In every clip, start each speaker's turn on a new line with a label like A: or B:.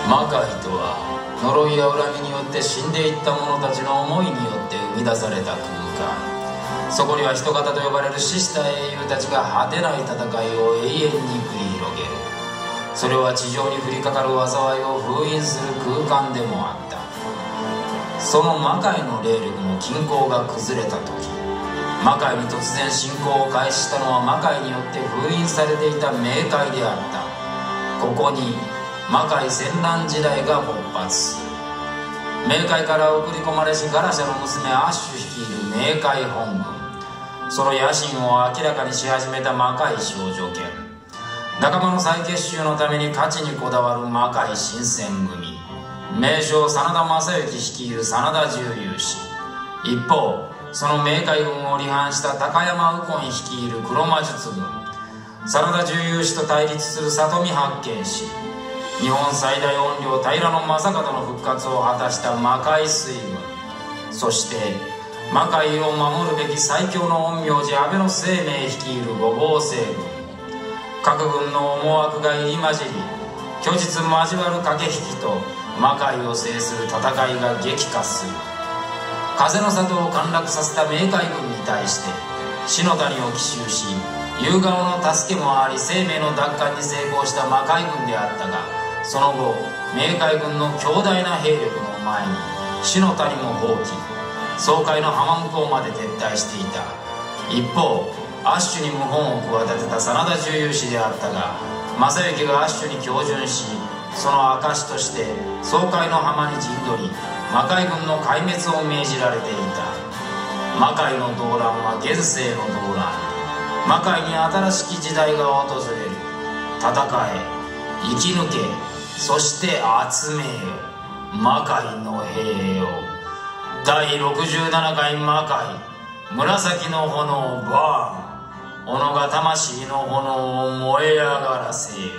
A: 魔界とは呪いや恨みによって死んでいった者たちの思いによって生み出された空間。そこには人型と呼ばれる死した英雄たちが果てない戦いを永遠に繰り広げる。それは地上に降りかかる災いを封印する空間でもあった。その魔界の霊力の均衡が崩れた時、魔界に突然進行を開始したのは魔界によって封印されていた冥界であった。ここに魔界戦乱時代が勃発する。冥界から送り込まれしガラシャの娘アッシュ率いる冥界本軍、その野心を明らかにし始めた魔界少女剣、仲間の再結集のために勝ちにこだわる魔界新選組、名将真田昌幸率いる真田重勇士。一方、その冥界軍を離反した高山右近率いる黒魔術軍、真田重勇士と対立する里見八犬士、日本最大怨霊平将門の復活を果たした魔界水軍、そして魔界を守るべき最強の陰陽師安倍晴明率いる五芒星軍。各軍の思惑が入り混じり、虚実交わる駆け引きと魔界を制する戦いが激化する。風の里を陥落させた冥界軍に対して死の谷を奇襲し、夕顔の助けもあり生命の奪還に成功した魔界軍であったが、その後冥界軍の強大な兵力の前に死の谷も放棄、爽快の浜向こうまで撤退していた。一方、アッシュに謀反を企てた真田重勇士であったが、正行がアッシュに恭順し、その証として爽快の浜に陣取り、魔界軍の壊滅を命じられていた。魔界の動乱は現世の動乱。魔界に新しき時代が訪れる。戦え、生き抜け、そして集めよ、魔界の兵よ。第67回魔界、紫の炎バーン。己が魂の炎を燃え上がらせよ。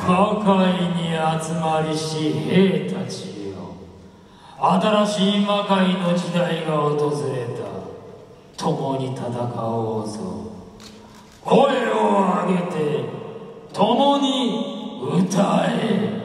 B: 魔界に集まりし兵たちよ、新しい魔界の時代が訪れた。共に戦おうぞ。声を上げて共に歌え。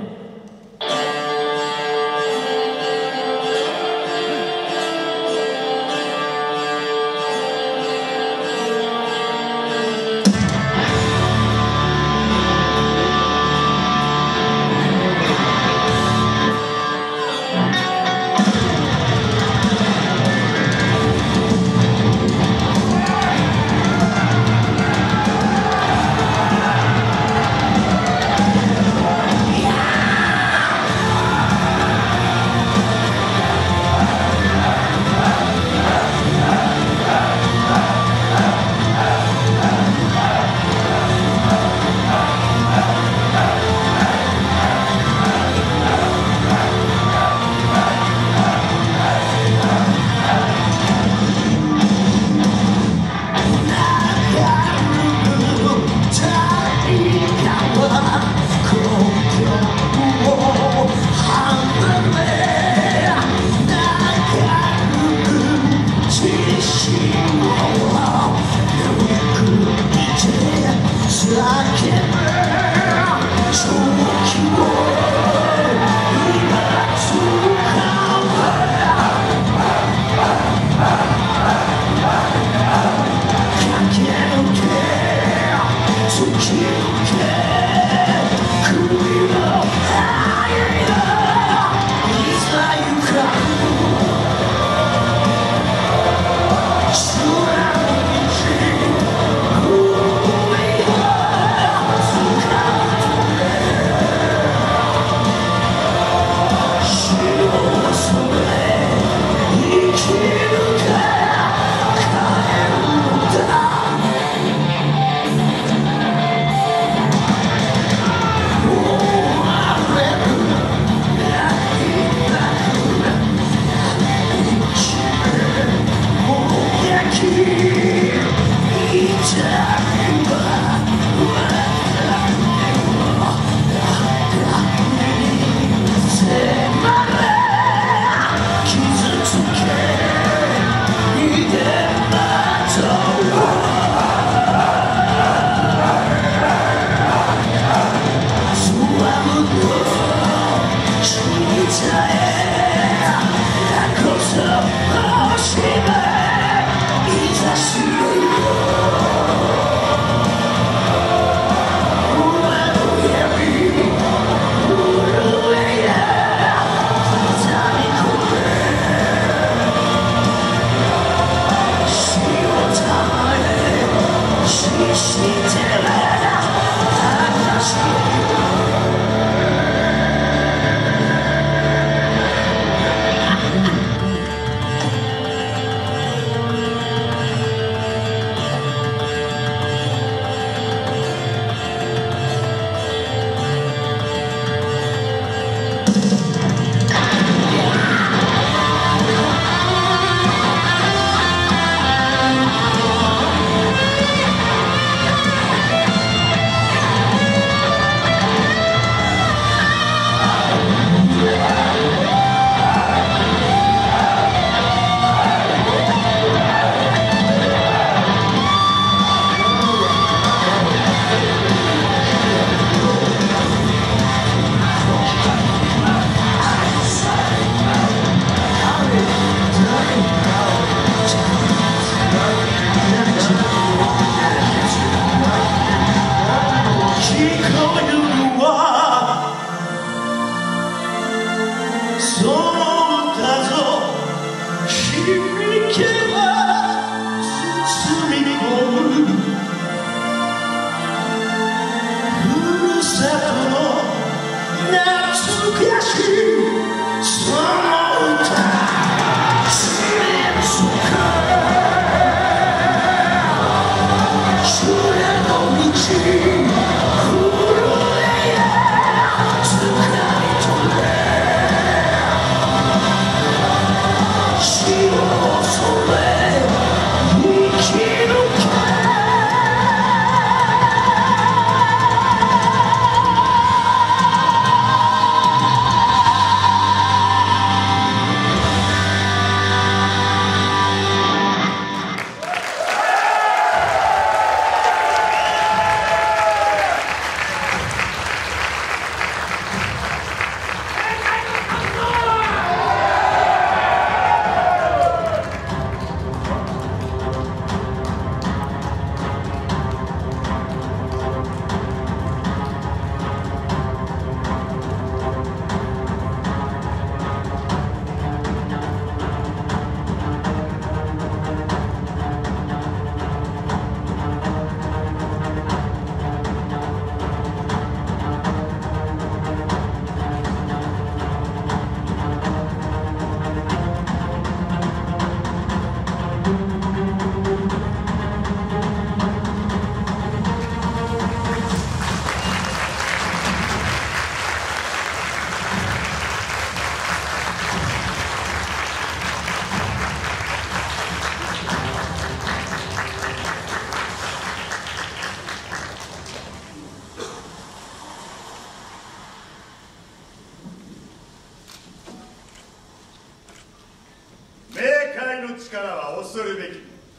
C: 力は恐るべき。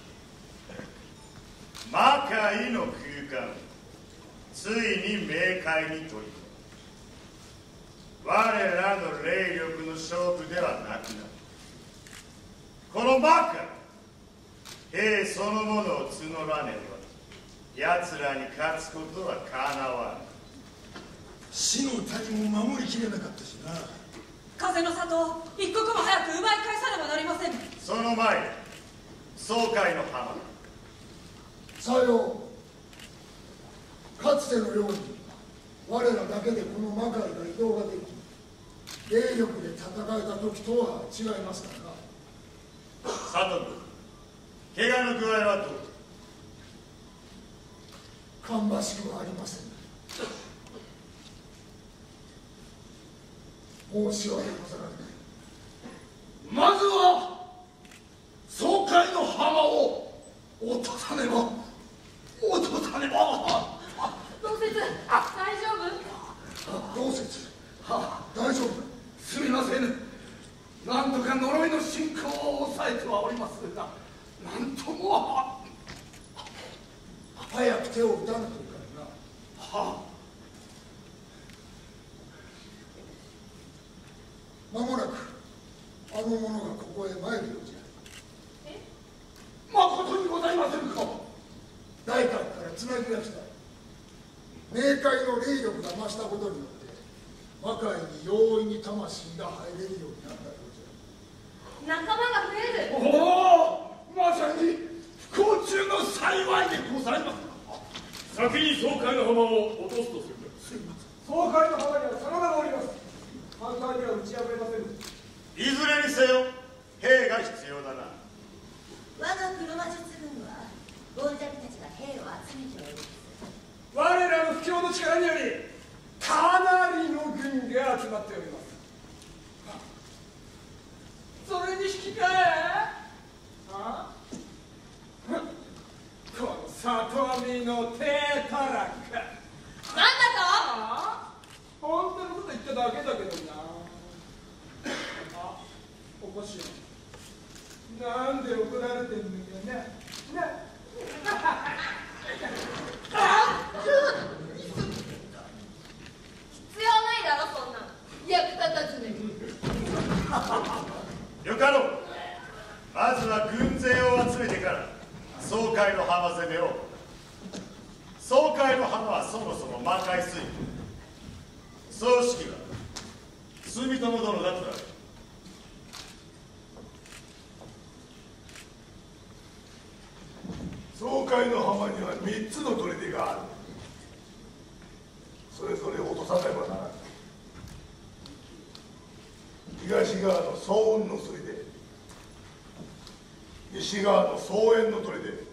C: 魔界の空間、ついに冥界に取り込む。我らの霊力の勝負ではなくなる。この魔界、兵そのものを募らねば奴らに勝つことはかなわぬ。
D: 死の谷も守りきれなかったしな。
E: 風の里を一刻も早く奪い返さねばなりません。
C: その前に総会の浜。
F: さよう。かつてのように我らだけでこの魔界が移動ができ、霊力で戦えた時とは違いますからな。
C: 佐藤君、怪我の具合はどう？
F: 芳しくはありません。申し訳ござらない。
D: まずは総会の浜を落とさねば。同説、大丈
F: 夫？同説、大丈夫？
D: すみません。なんとか呪いの進行を抑えてはおりますが、なんとも。
F: 早く手を打たなければな。間もなくあの者がここへ参るようじゃ。
D: まことにございませんか？
F: 大閣からつなぎが来た。冥界の霊力が増したことによって魔界に容易に魂が入れるようになったようじゃ。
E: 仲間が増える。
D: おお、まさに不幸中の幸いでございます。
G: 先に総会の浜を落とすとする。
H: 総会の浜には真田がおります。簡単には打ち破れません。
C: いずれにせよ兵が必要だな。
I: 我が黒魔術軍はゴンジャクたちが兵を集めております。
H: 我らの不況の力によりかなりの軍が集まっております。それに引き換えこの里見の低たらく。なんだと？本当のこと言っただけだけどな。おかしいな。なんで怒られてんのよね。
E: 必要ないだろそんな役立たずね。
C: よかろう。まずは軍勢を集めてから総会の浜攻めを。総会の浜はそもそも魔界水軍。総指揮は住友殿だとなる。
D: 総会の浜には3つの砦がある。それぞれ落とさねばならない。東側の総雲の砦、西側の総縁の砦、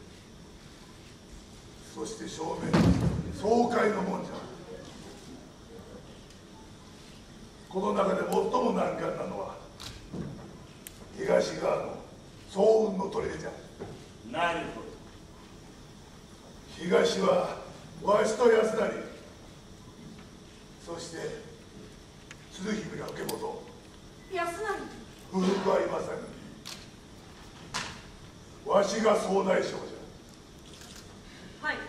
D: そして正面の総会の門じゃ。この中で最も難関なのは東側の総雲の砦じゃ。
C: なるほど。
D: 東はわしと安成、そして鶴姫が受け元、
E: 安成。
D: 古くは今さにわしが総大将じゃ。
E: はい。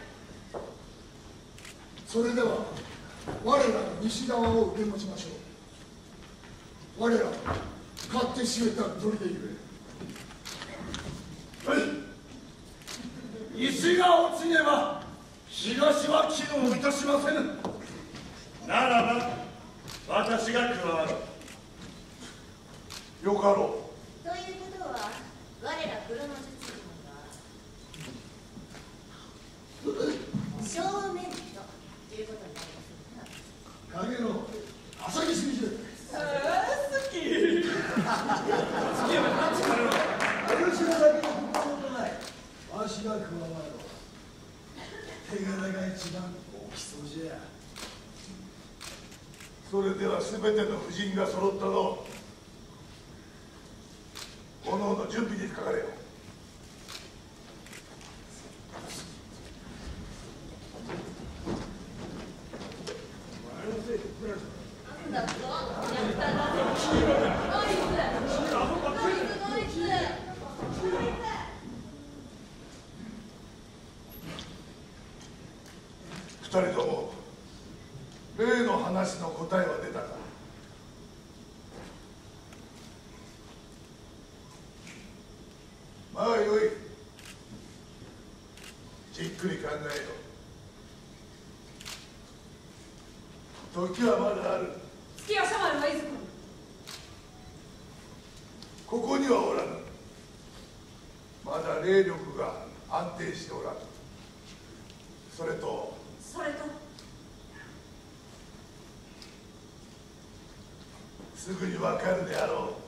F: それでは我らの西側を受け持ちましょう。我ら勝手しめた砦ゆえ。
D: はい。石が落ちねば東は機能いたしませぬ。
C: ならば私が加わる。
D: よかろ
I: ということは我ら黒の術軍が正面ということになりますな。
F: 影の朝日すぎじゃ。
H: 好き。
F: 許しのだけの心もない。わしが加わろう。手柄が一番大きそうじゃ。
D: それでは全ての婦人が揃ったの。おのおの準備にかかれよ。
E: なんだと？やったな。ドイツ。ドイツ。
D: 人とも例の話の答えは出たか？まあよい。じっくり考えよ。時はまだある。
E: 月夜様はいずこに？
D: ここにはおらぬ。まだ霊力が安定しておらぬ。それとすぐにわかるであろう。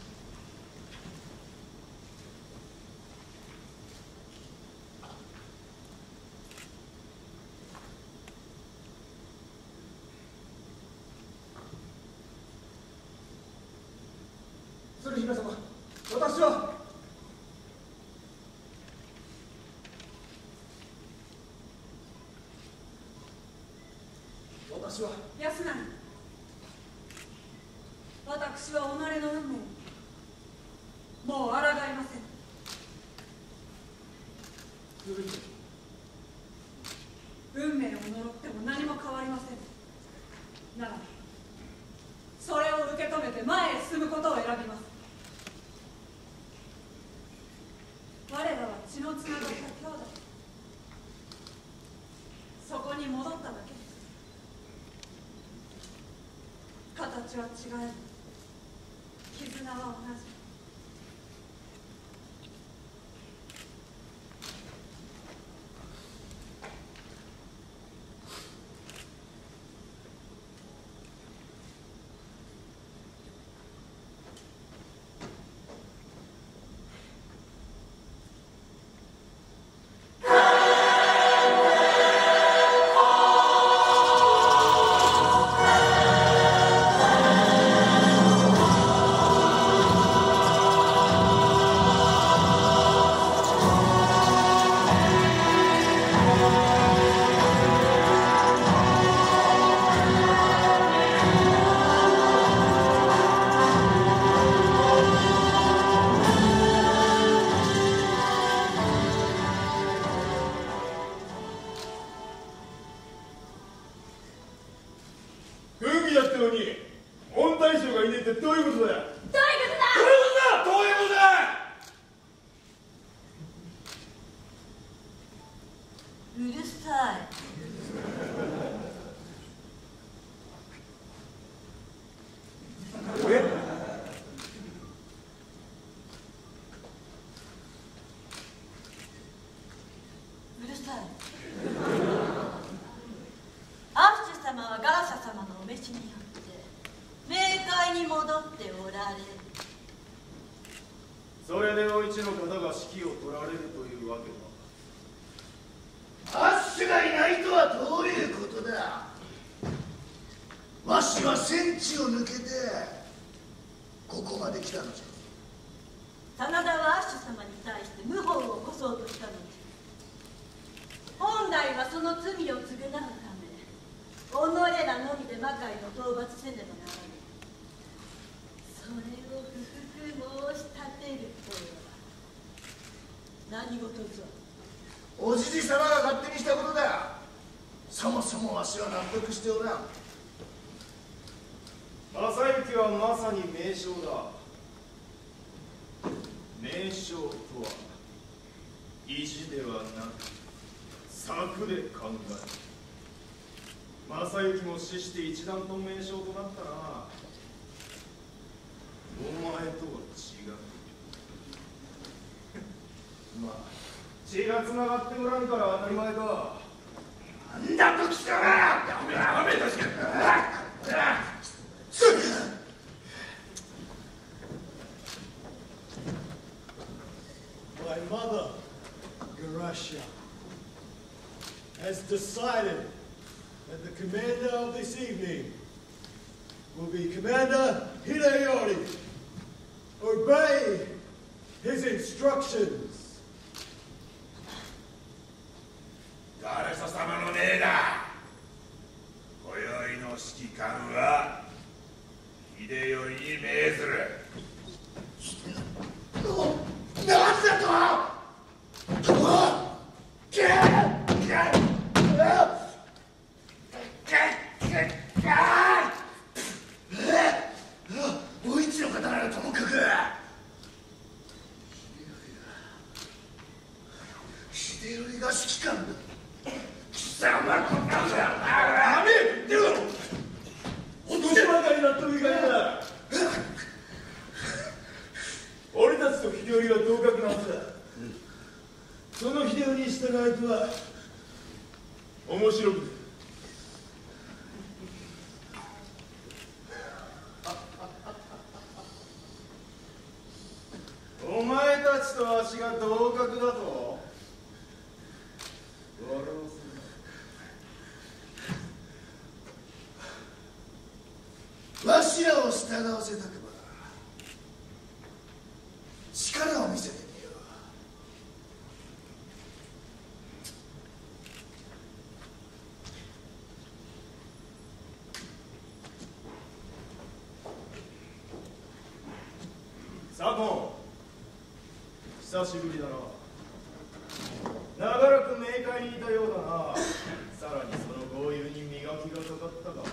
H: 鶴姫様、私は
E: 安成、私は己の運命にもう抗いません。運命を呪っても何も変わりません。ならそれを受け止めて前へ進むことを選びます。我らは血のつながった兄弟。そこに戻っただけです。形は違えど絆は同じ。
C: それでお市の方が指揮を取られるというわけだ。
D: アッシュがいないとはどういうことだ。わしは戦地を抜けてここまで来たのじ
I: ゃ。真田はアッシュ様に対して謀反を起こそうとしたのじゃ。本来はその罪を償うため己らのみで魔界を討伐せねばならぬ。それを不服申し立てるとは何事ぞ。
D: おじじ様が勝手にしたことだ。そもそもわしは納得しておらん。
C: 正行はまさに名将だ。名将とは意地ではなく策で考える。正行も死して一段と名将となったな。お前とは違う。まあ血がつながっておらんから当たり前か。
D: なんだと貴様。やめとしけ。
J: My mother, Garasha, has decided that the commander of this evening will be Commander Hideyori. Obey his instructions.
D: 誰さ様の命だ。今宵の指揮官は秀頼に命ずる。なぜだと。
C: わしが同格だと笑わせ
F: わしらを従わせたくば力を見せてみよ
C: う。左近、久しぶりだな。長らく冥界にいたようだな。さらにその豪遊に磨きがかかったが、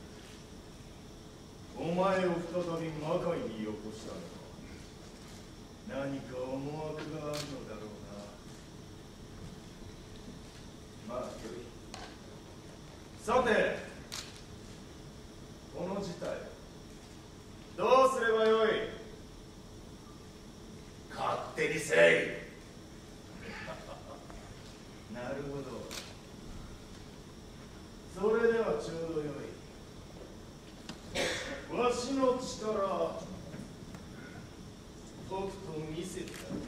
C: お前を再び魔界によこしたのか。何か思惑があるのだろうな。まあよい。さて、この事態どうすればよい。勝手にせい。なるほど。それではちょうどよい。わしの力とくと見せてやる。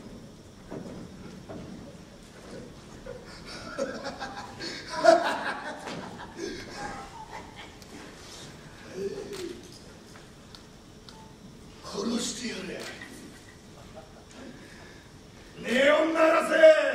F: 殺してやれ。
C: ネオン鳴らせ。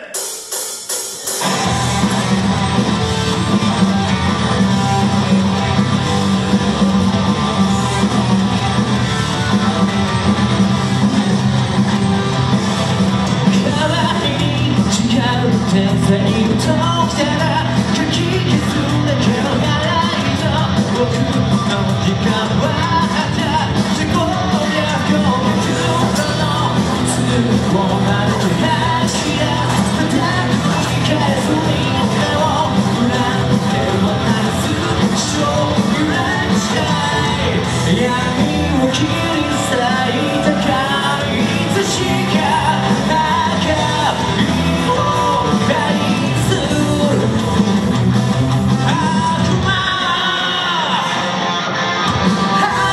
B: 天才ときたらかき消すだけのライト僕の時間は自己力をずっとの都合まで話や叩き返すに手を恨んではなす一生揺らしたい闇を切り裂いたいつしか悪魔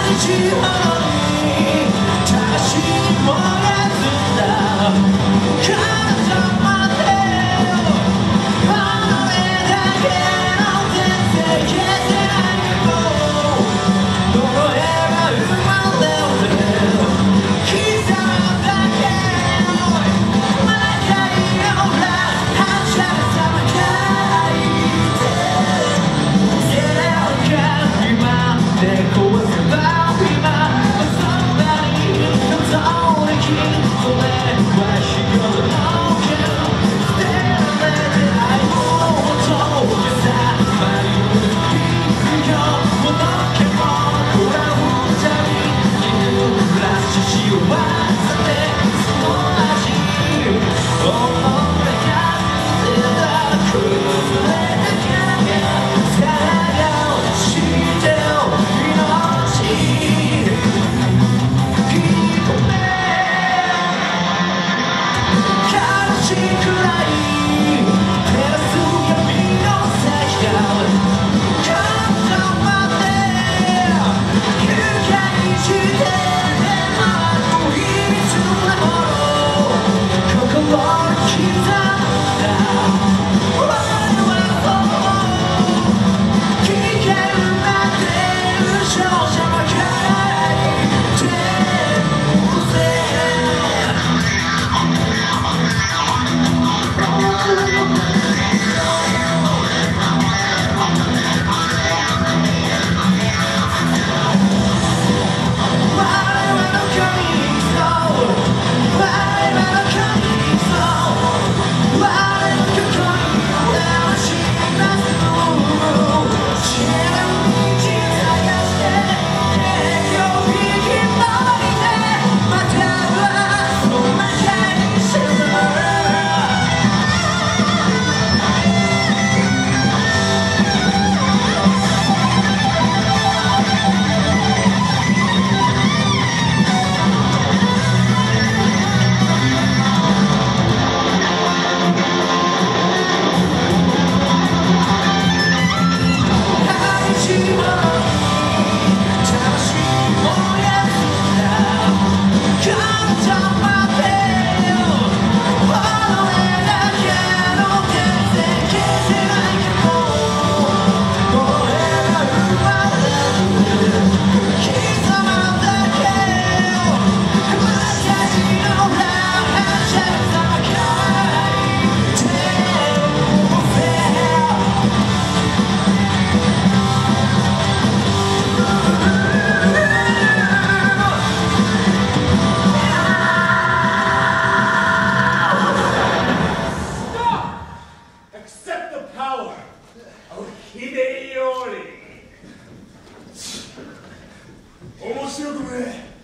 J: 面白くもねえ。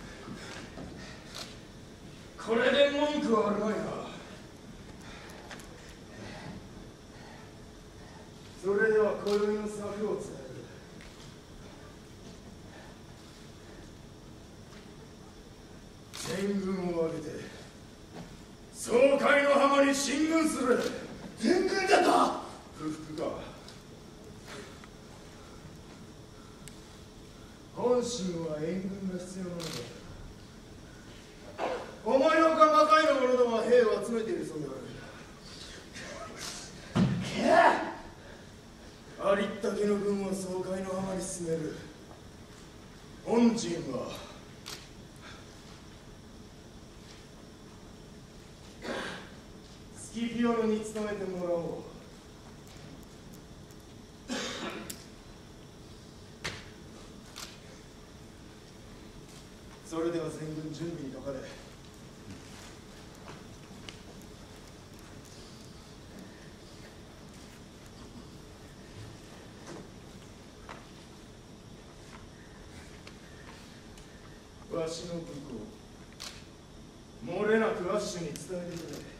J: これで文句はあるまいな。それでは今宵の策を伝える。全軍を挙げて総会の浜に進軍する。全軍だと？不服か。本心は援軍が必要なのだ。お前の魔界の者どもは兵を集めているそうである。ありったけの軍を総会の浜に進める。本陣はスキピオノに務めてもらおう。それでは全軍準備にかかれ。わしの武功、漏れなくアッシュに伝えてくれ。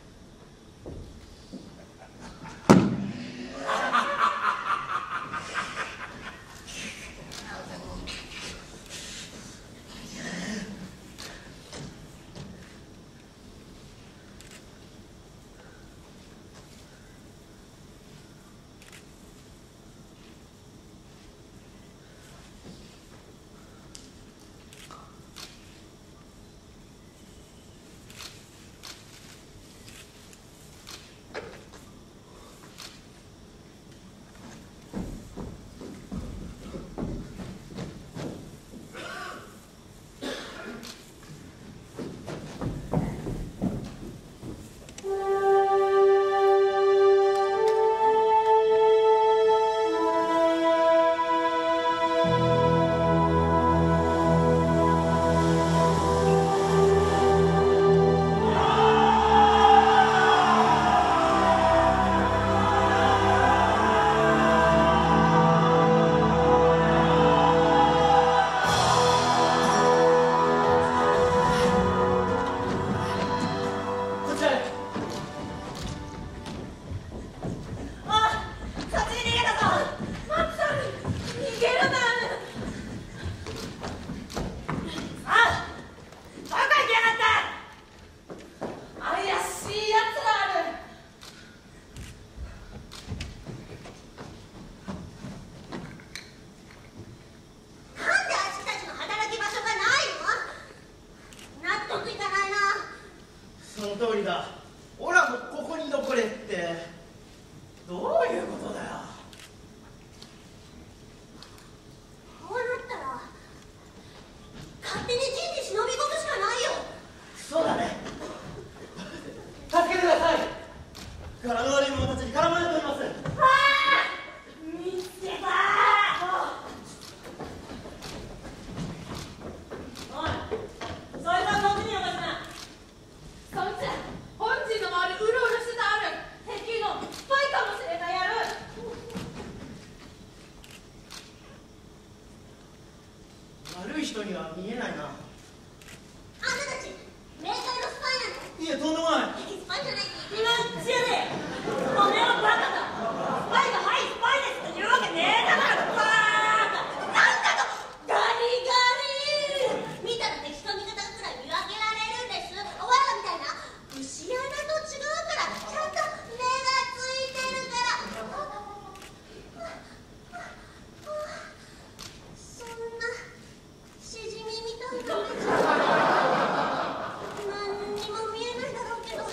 K: 何にも見えないだろうけど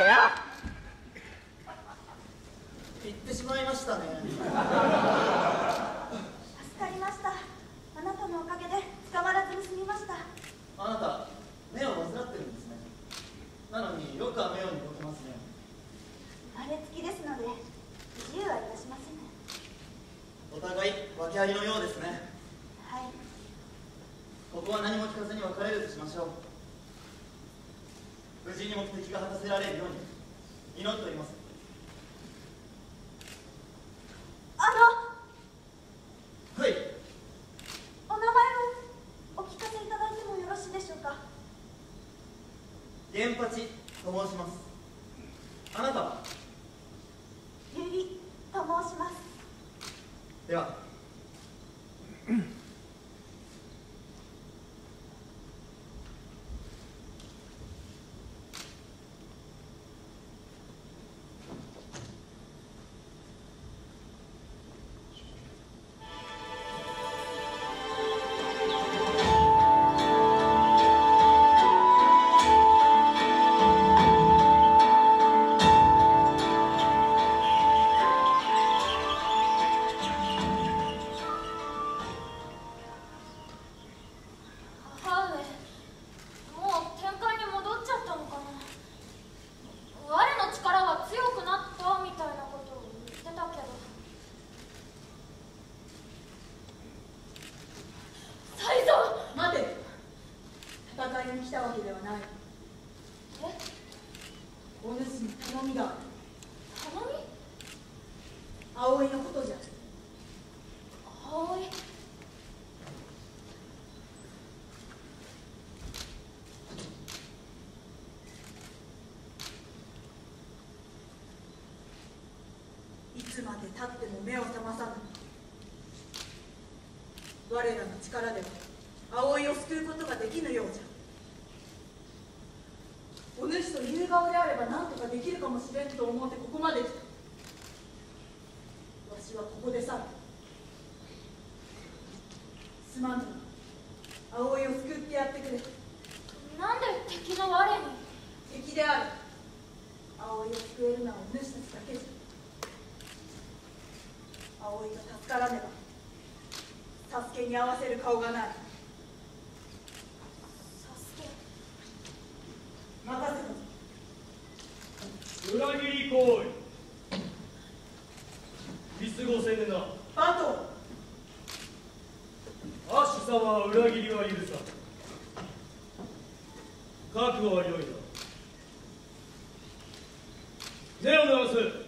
K: や。
L: 言ってしまいましたね。
M: 助かりました。あなたのおかげで捕まらずに済みました。
L: あなた目を患ってるんですね。なのによく雨ように動けますね。
M: 生まれつきですので自由はいたしません。
L: お互い訳ありのようですね。
M: はい。
L: ここは何も聞かずに別れるとしましょう。無事に目的が果たせられるように祈っております。はい。
M: お名前をお聞かせいただいてもよろしいでしょうか。
L: 源八と申します。あなたは？
M: ゆりと申します。
L: では。
E: いつまでたっても目を覚まさぬ。我らの力では葵を救うことができぬようじゃ。お主という顔であれば何とかできるかもしれんと思ってここまで来た。わしはここで去る。すまぬ。葵を救ってやってくれ。
M: なんで敵の我に？
E: 敵である。葵を救えるのはお主たちだけじゃ。葵が助からねば助けに合わせる顔がない。任せた。
G: 裏切り行為見過ごせぬな。
E: バト
G: アッシュ様は裏切りは許さん。覚悟は良いな。手を流す。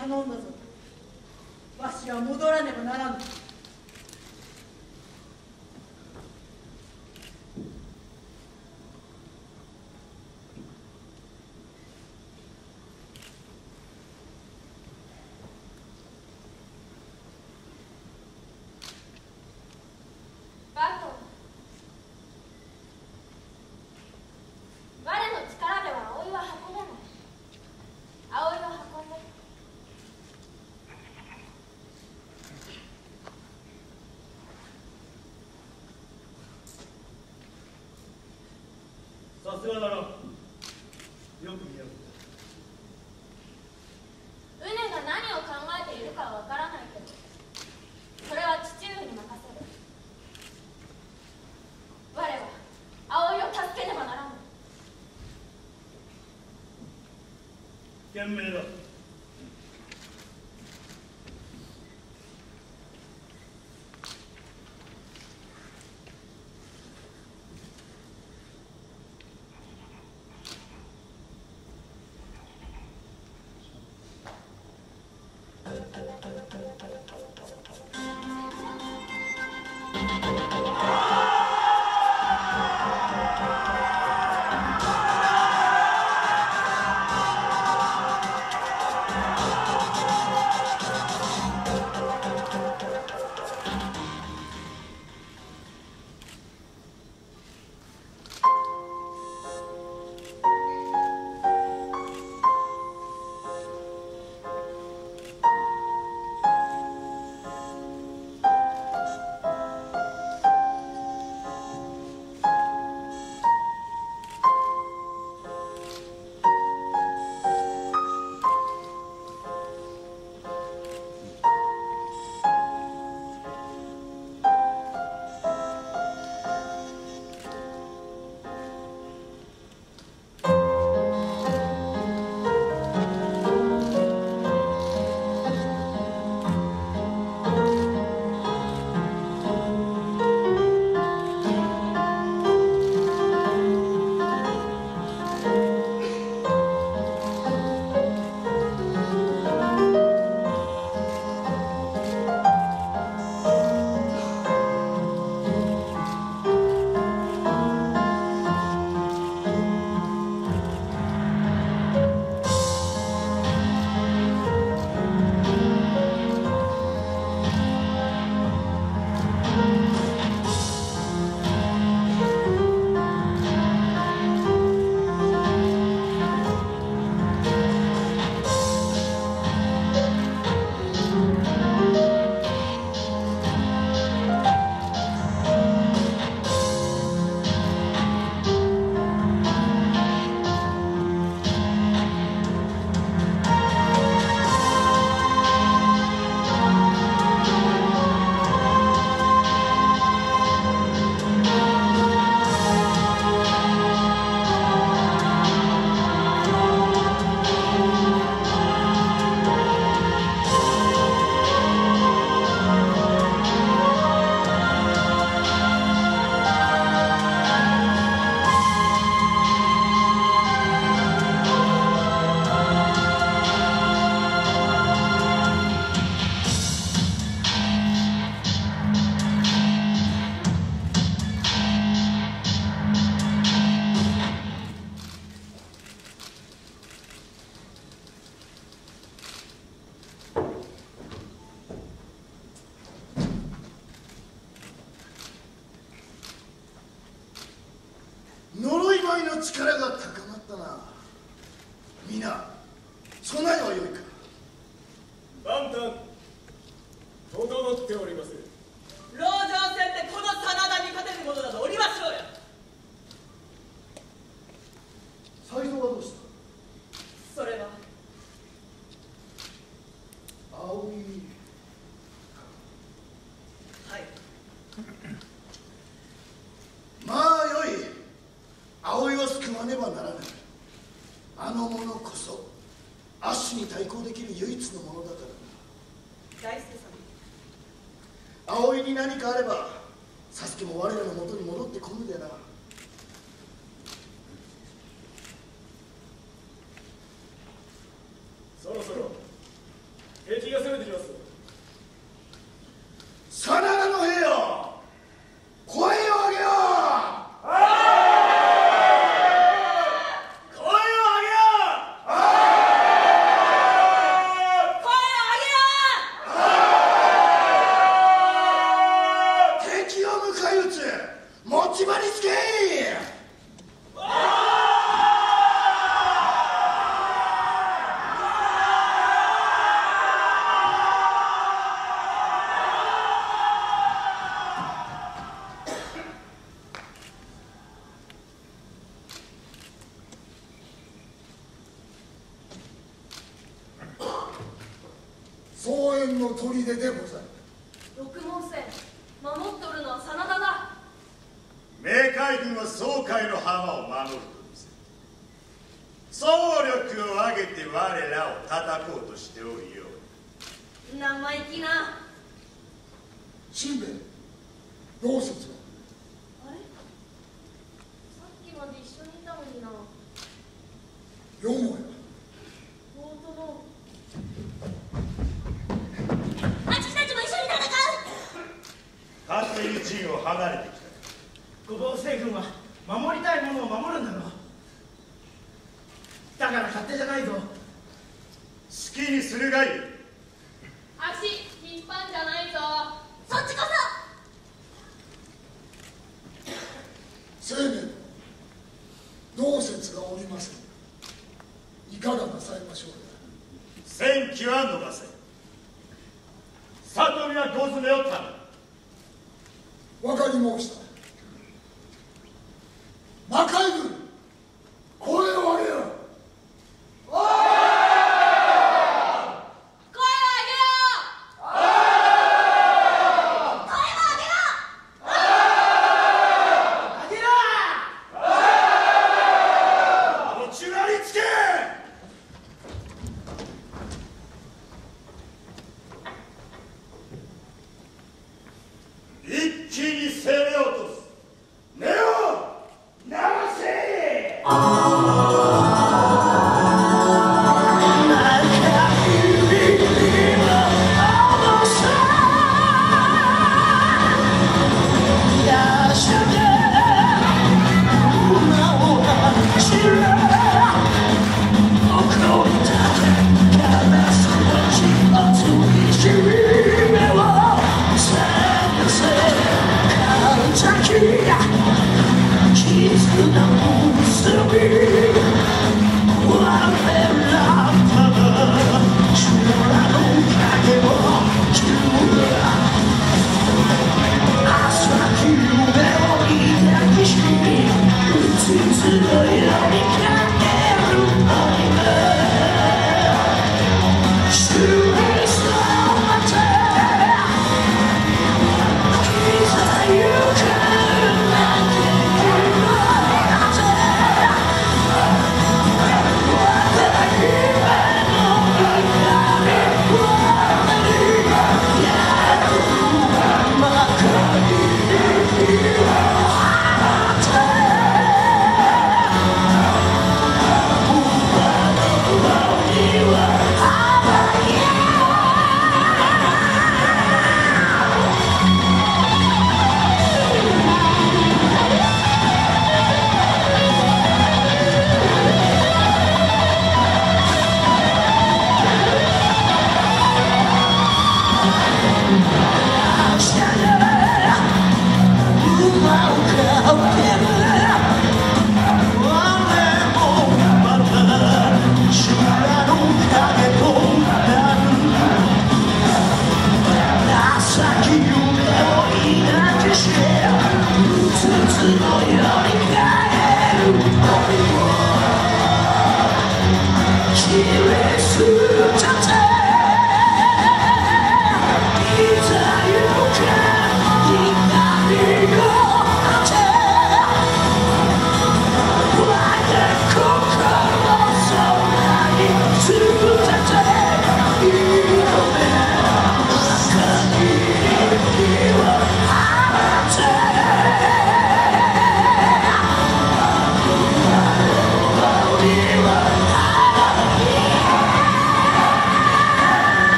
E: 頼んだぞ。わしは戻らねばならぬ。
C: さすがだな。よく見やる。
M: ウネが何を考えているかはわからないけど、それは父上に任せる。我は葵を助けねばならぬ。
C: 賢明だ。
F: 呪い舞の力が高まったな。皆備えはよいか。
H: 万端整っております。
L: 籠城戦でこの真田に勝てる者などおりましょうや。
F: 才蔵はどうした。
L: それは
F: 葵。
L: はい。
F: まあよい。葵を救わねばならない。あの者こそアッシュに対抗できる唯一のものだからな。
L: 大輔様、
F: 葵に何かあればサスケも我らの元に戻ってこぬでな。
H: そろそろ敵が攻めてきます。
J: 真田の兵よ、声を上げよう。持ち場につけ。総園の砦でござる。
M: 六門線守っとるのは真田だ。
C: 冥界軍は総海の浜を守ると見せ、総力を挙げて我らを叩こうとしておるよう。
M: 生意気な。
F: しんべヱ、どう説は。
M: あれ、さっきまで一緒にいたのにな。
F: よもや
M: 大友、
I: あちたちも一緒に戦う。
C: 勝手に陣を離れてきた。
L: 五芒星軍は守りたいものを守るんだろう。だから勝手じゃないぞ。
C: 好きにするがいい。
M: 足引っ張んじゃないぞ。
I: そっちこ
F: 生命同説がおりません。いかがなさいましょう。
C: 戦機は伸ばせ。里見は小詰めを頼む。
F: わかり申した。魔界軍、声を上げよ。
C: 一気に攻め落とす。根を流せ。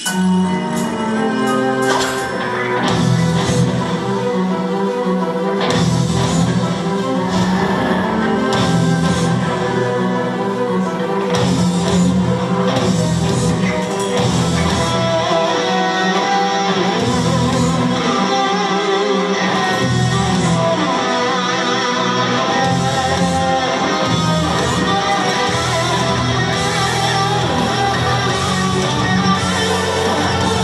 K: 「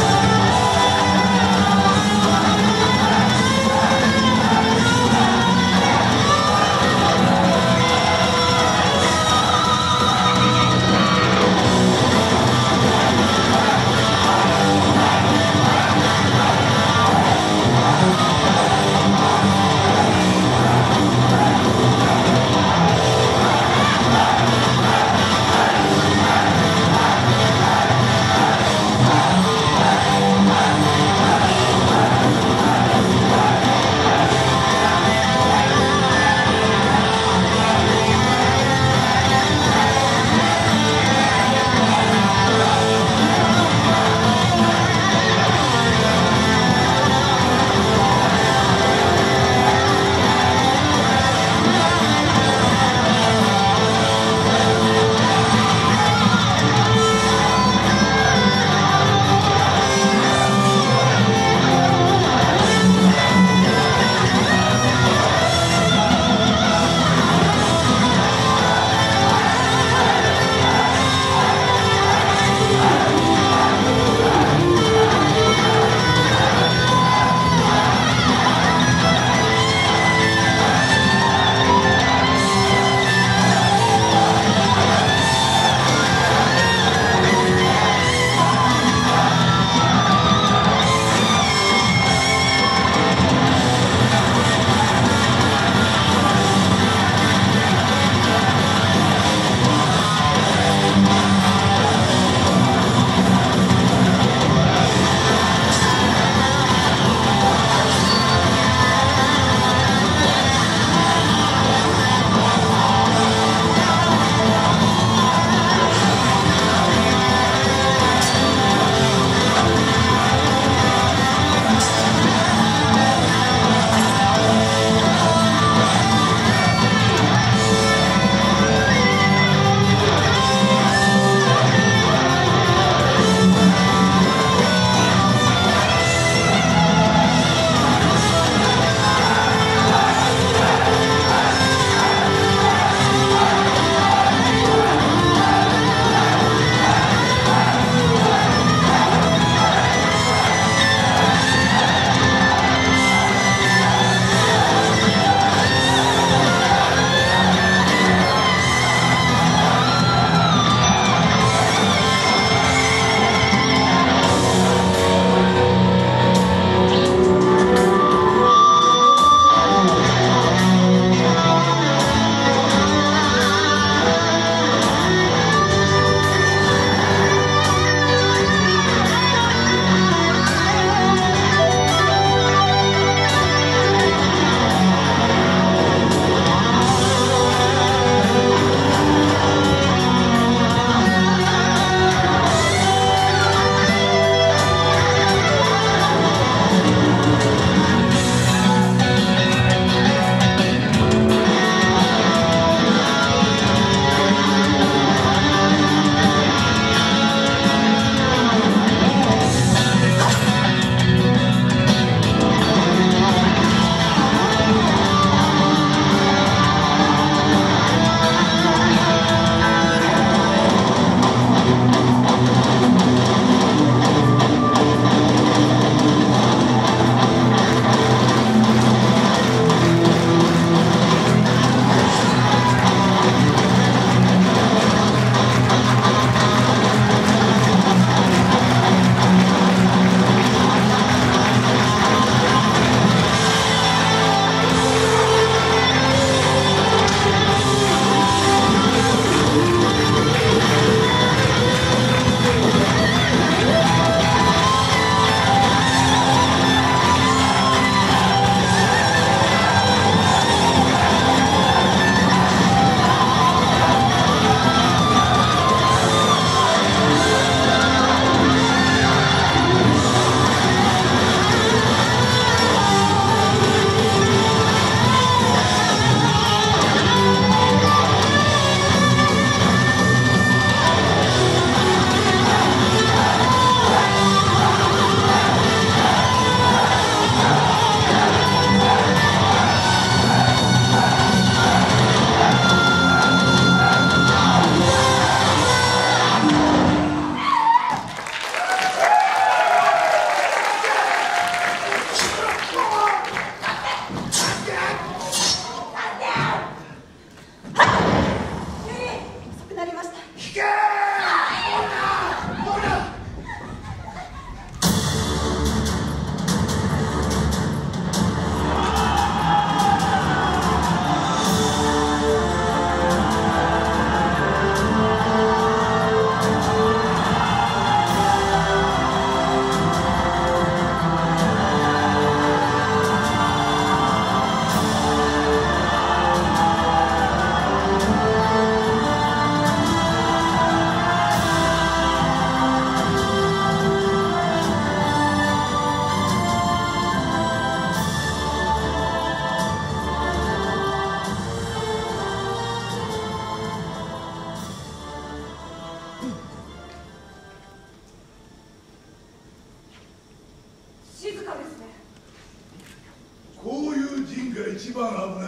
E: 静かですね。
D: こういう陣が一番危ない。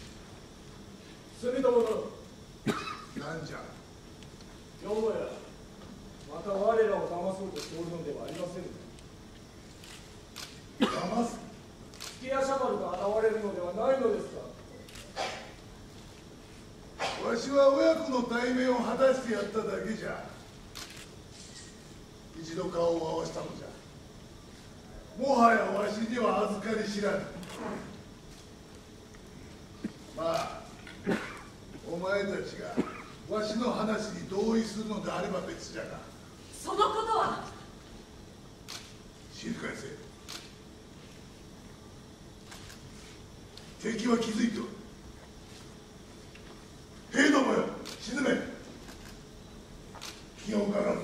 H: 住友殿、
D: なんじゃ。
H: よもやまた我らを騙そうとしておるのではありませんか。
D: 騙す。
H: 月夜シャバルが現れるのではないのですか。
D: わしは親子の対面を果たしてやっただけじゃ。一度顔を合わせたのじゃ。もはやわしには預かり知らぬ。まあお前たちがわしの話に同意するのであれば別じゃが。
E: そのことは。
D: 静かにせえ。敵は気づいておる。兵どもよ、沈め。気を伺うぞ。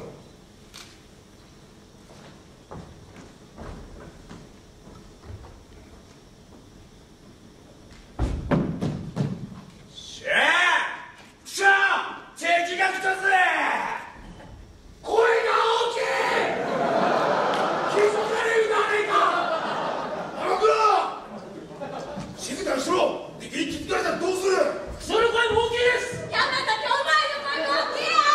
J: しゃあ、しゃあ、敵が来たぜ。声が大きい。気づかれるではないか。山倉、静かにしろ。敵に気づかれたらどうする。
B: その声も大きいです。
M: 山崎、お前の声が大きいよ。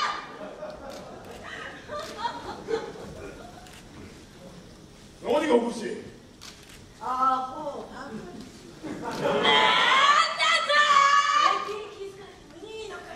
D: 何がおかしい。
I: アホだ。
M: なんだぞ。
I: 相手に気づかれてもいいのかい。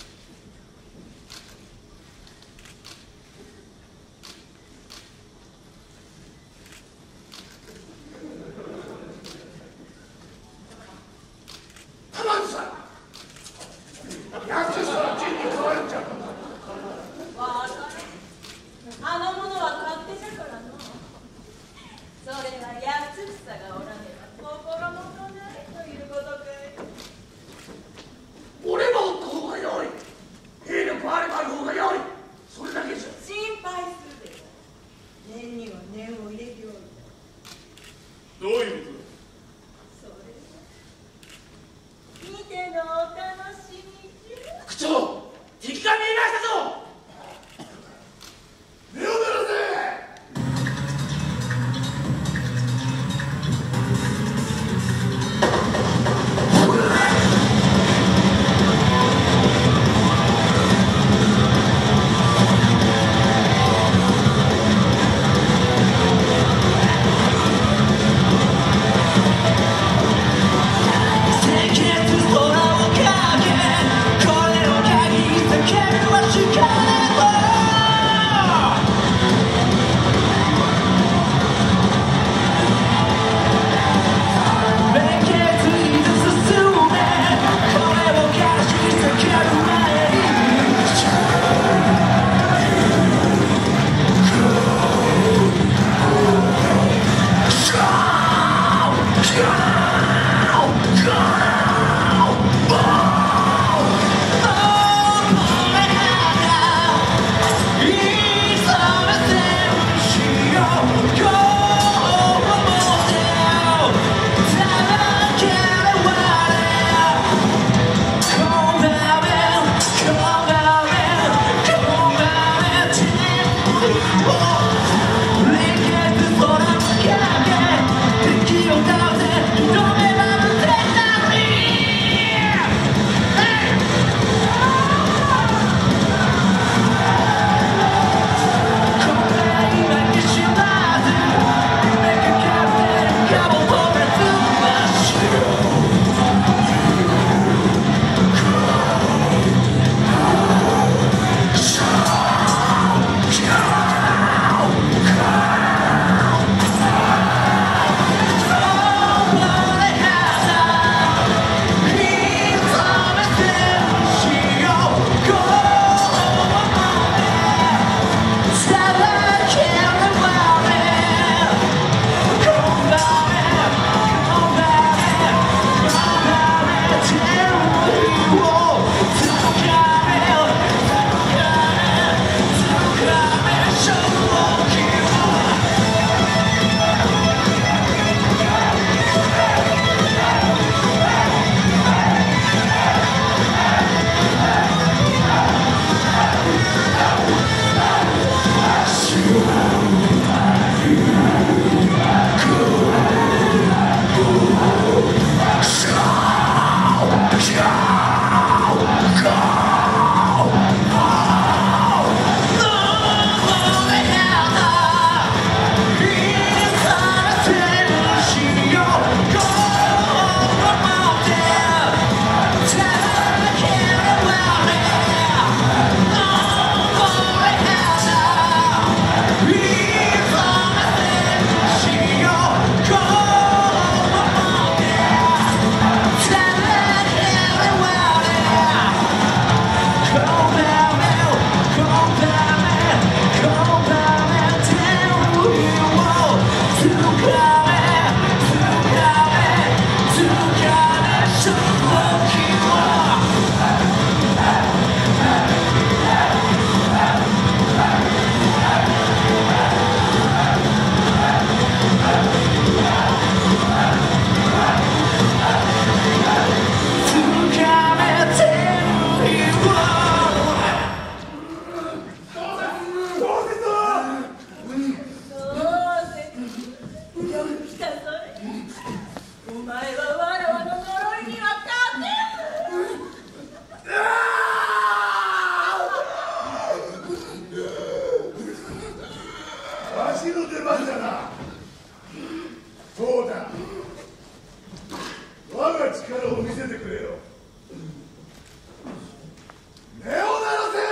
D: たまんさ。やつしたら陣に変わるんじゃ。
I: あの者は勝手じゃからの。
C: しの出番だな。そうだ、我が力を見せてくれよ。目を鳴らせ。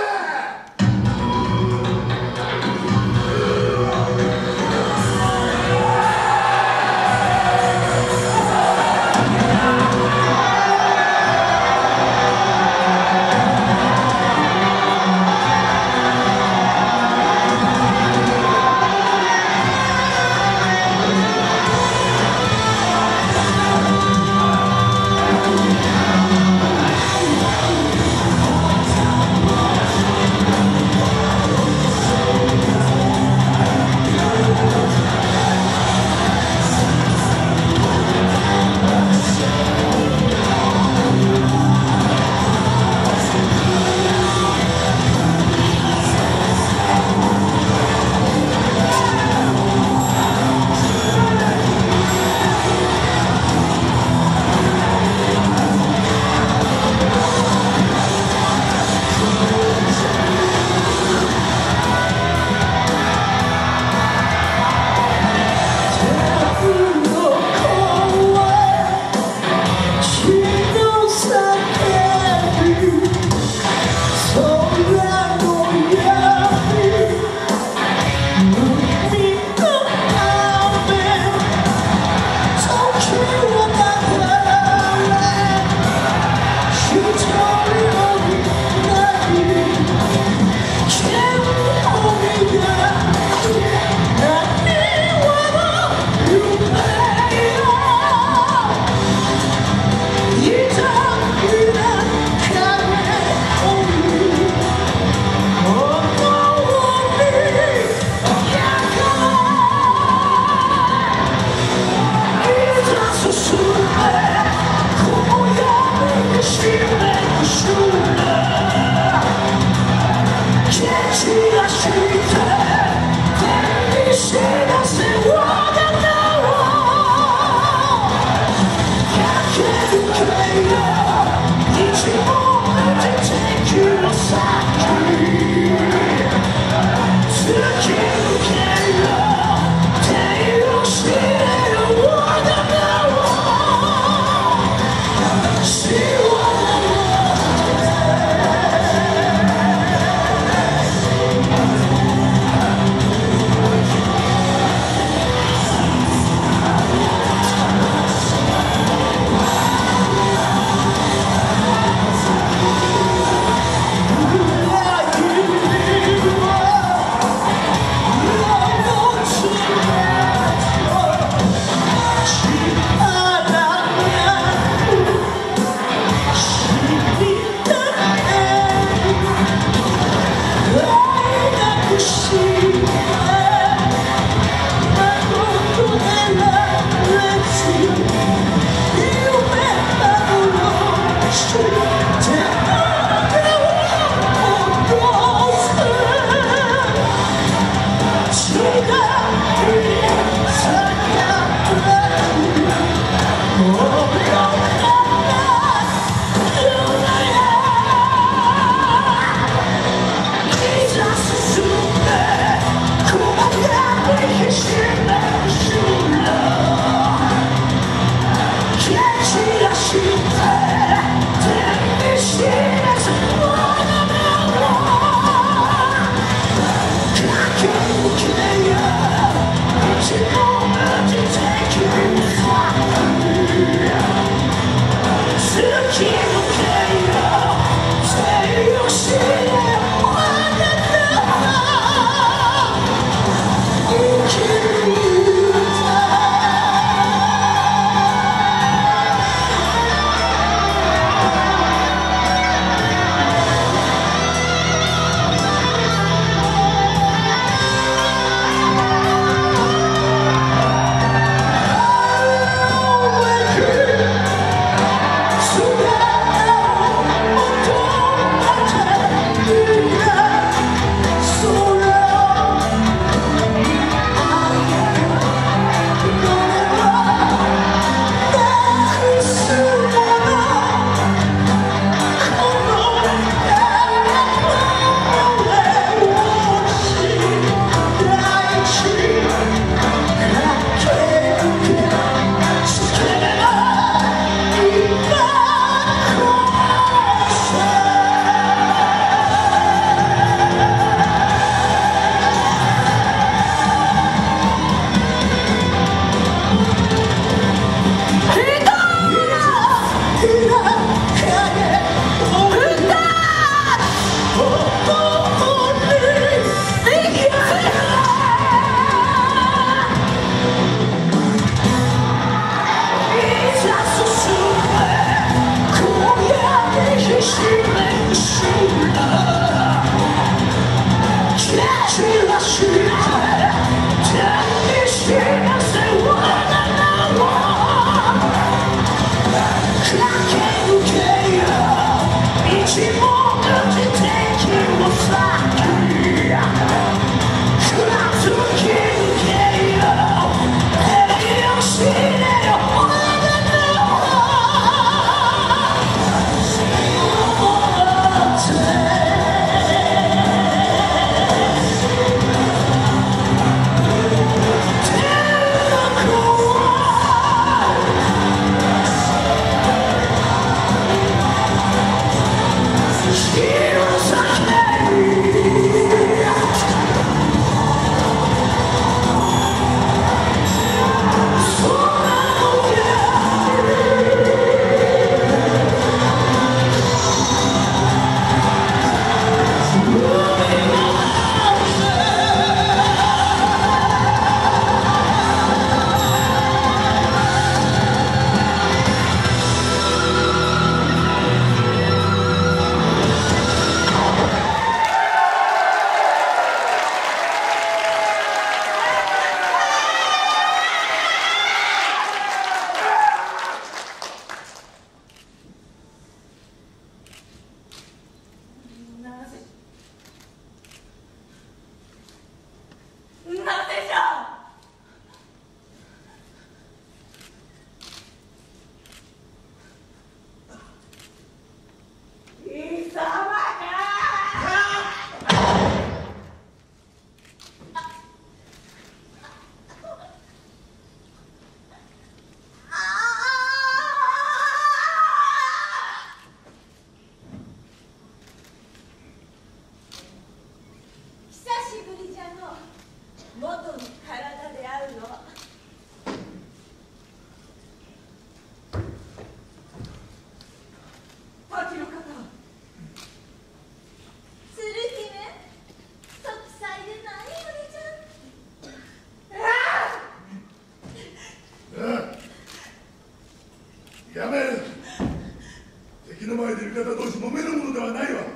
D: やめる。敵の前で味方同士揉めるものではないわ。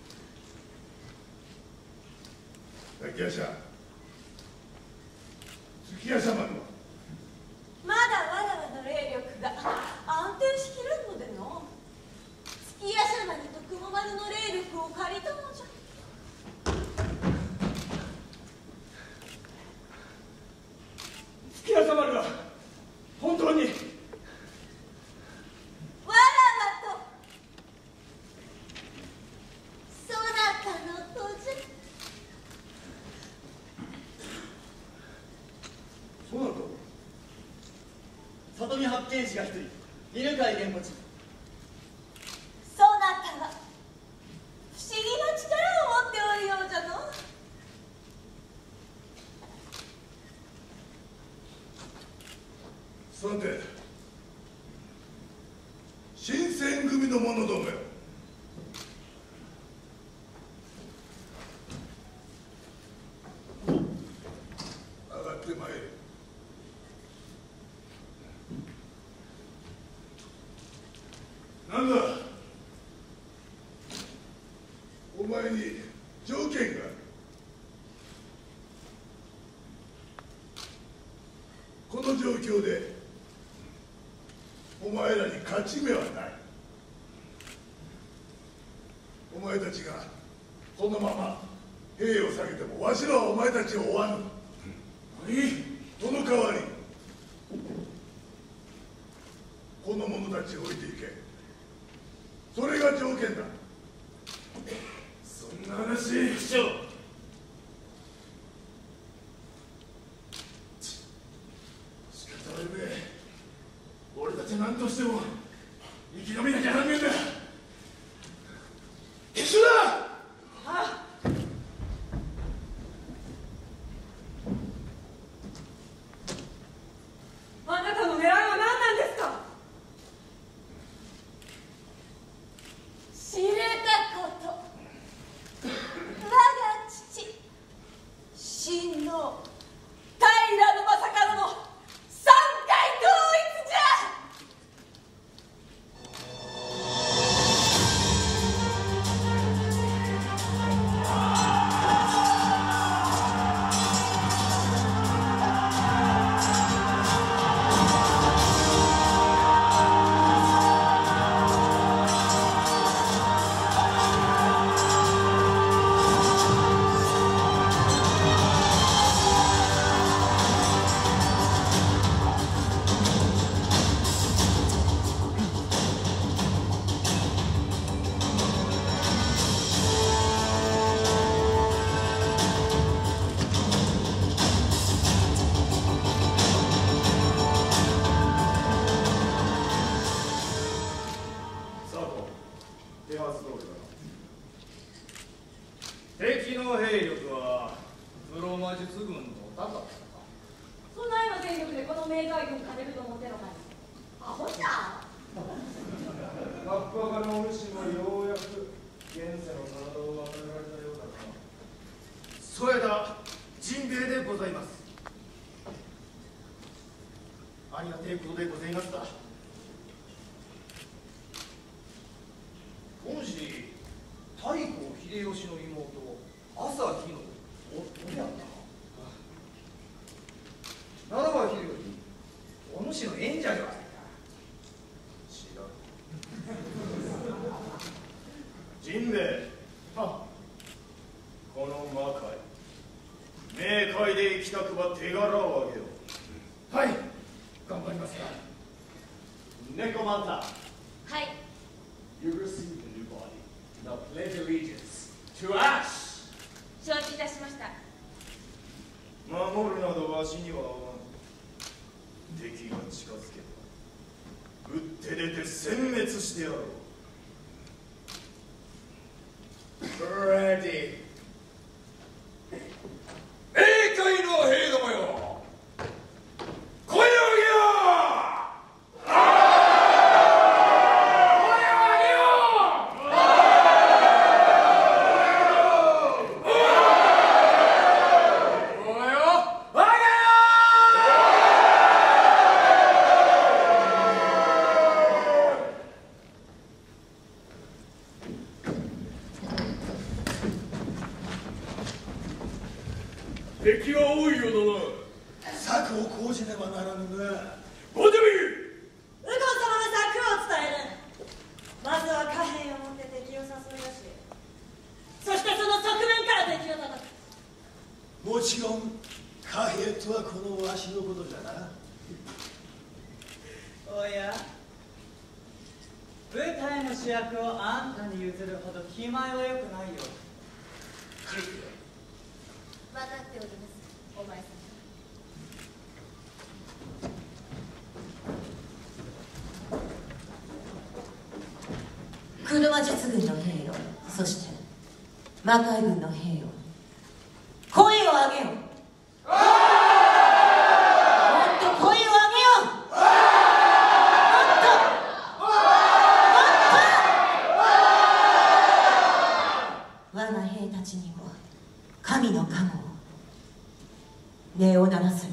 D: 滝夜叉、月夜様の
I: まだ我らの霊力が安定しきれんのでの。月夜叉丸と雲丸の霊力を借りたのじゃ。
H: 月夜叉丸が本当に
I: わらわとそなたのとじゃ。
D: そうなの？
L: 里見八犬士が一人、犬飼玄持ち。
I: そなたは不思議な力を持っておるようじゃの。
D: さて、新選組の者どもよ、上がってまいれ。なんだ、お前に条件がある。この状況でお前らに勝ち目はない。お前たちがこのまま兵を下げてもわしらはお前たちを追わぬ。その代わりこの者たちを置いていけ。それが条件だ。そんな話。
G: 師匠、
D: 仕方あるめえ。俺たちは何としても生き延びなきゃなんねえんだ。一緒だ。
E: あなたの狙いは何なんですか。
I: 知れたこと、我が父真の平将門の三回統一じゃ。
L: 鉄軍のタカ。
I: そんな今全力でこの冥界軍勝てると思ってるのかい。アホじゃ。
H: カッパのお主もようやく現世の体を与えられたようだな。
C: 添田陣兵衛でございます。ありがてえことでございますだ。
H: 恩師太閤秀吉の妹朝日の夫であった。ならば秀吉、お主の縁者ではないか。
C: 知らん。陣兵衛、この魔界冥界で行きたくば手柄をあげよう。
F: はい、頑張りますか。
C: 猫マンタ。
M: はい。
C: You receive the new body. Now pledge allegiance to us.
M: 承知いたしました。
C: 守るなどわしには合わん。敵が近づけば打って出て殲滅してやろう。Ready。
J: 冥界の兵どもよ、声を上げよう。敵は多いようだな。
F: 策を講じねばならぬな。
J: ご準備。
I: 右近様の策を伝える。まずは貨幣を持って敵を誘い出し、そしてその側面から敵を叩く。
F: もちろん貨幣とはこのわしのことじゃな。
L: おや、舞台の主役をあんたに譲るほど気前は良くないよ。
M: 分かっております、お前さん。
K: 黒魔術軍の兵よ、そして魔界軍の兵よ、声を上げよ。もっと声を上げよ。もっと我が兵たちにも神の加護を音を鳴らする。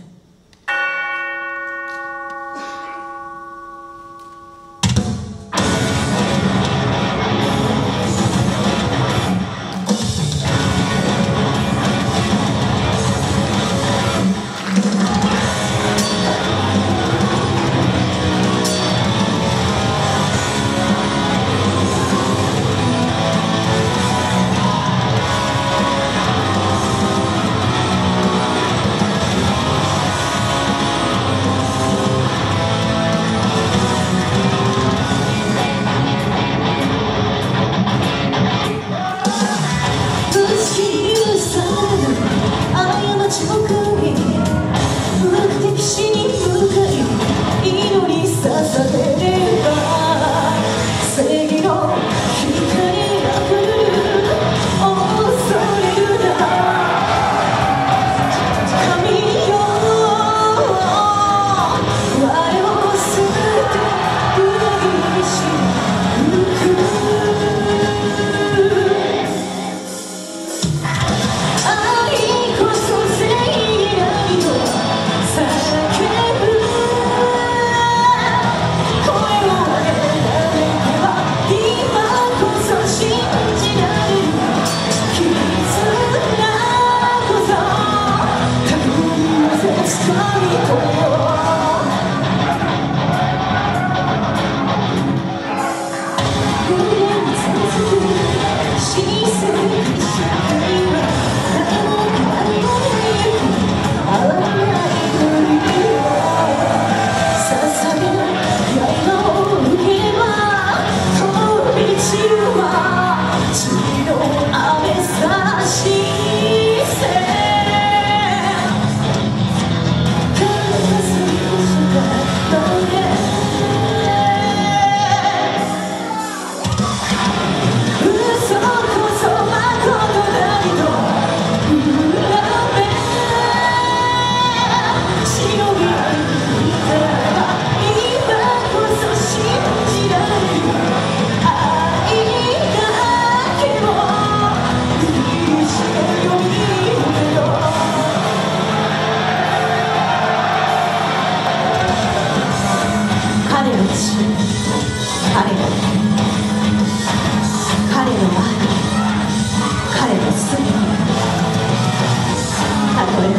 N: こ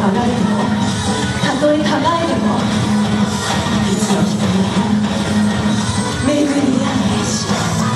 K: 離れてもたとえ構えでもいつの日か巡り合うべし。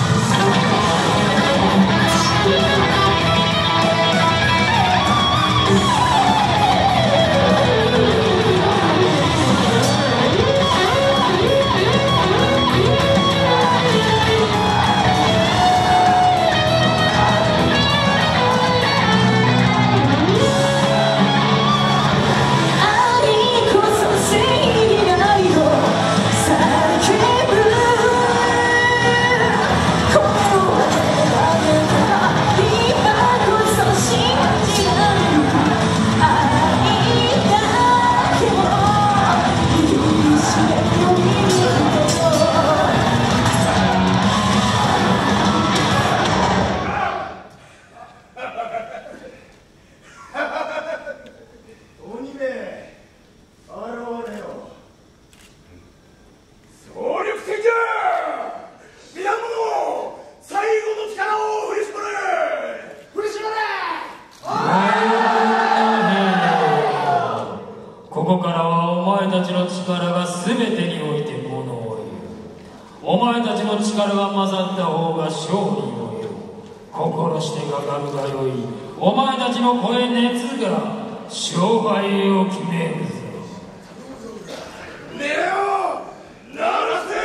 B: ここからはお前たちの力が全てにおいてものを言う。お前たちの力が混ざった方が勝利を得る。心してかかるがよい。お前たちの声熱が勝敗を決めるぞ。
J: ネオ鳴らせ。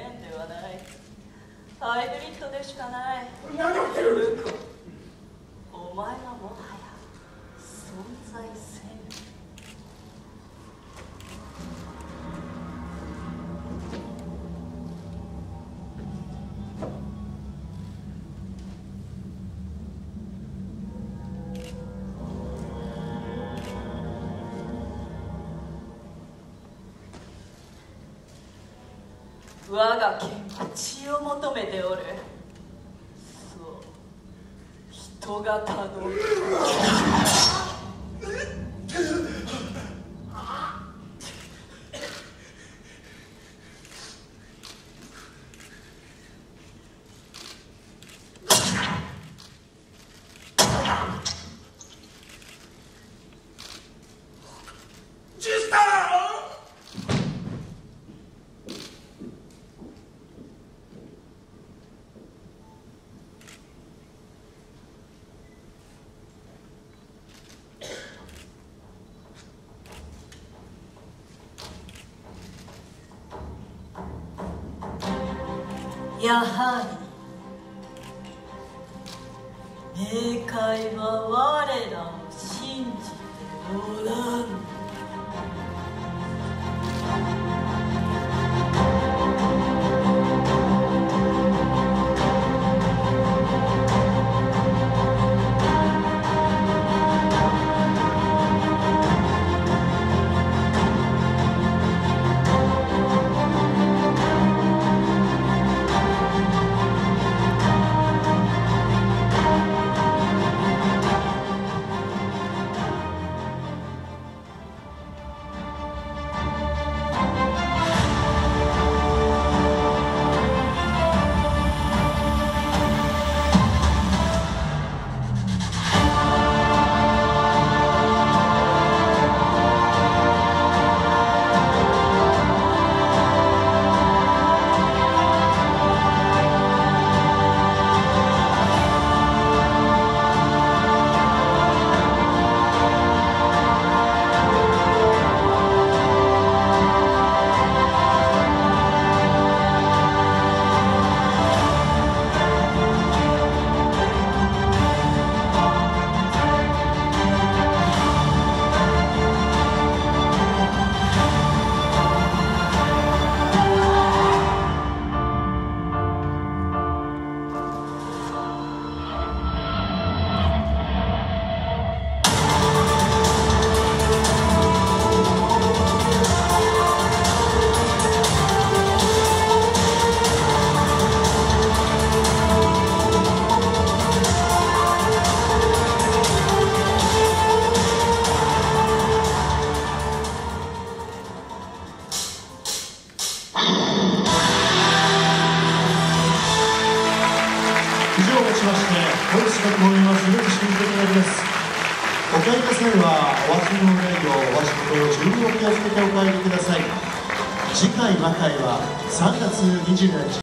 I: 縁ではない。ハイブリッドでしかない。
J: 何を言ってる？
I: お前はもはや存在せん。我が剣は血を求めておる。そう、人型のやはり冥界は我らを信じておらん。
N: お帰りなさいはお忘れのないようお足元を十分お気をつけてお帰りください。次回魔界は3月27日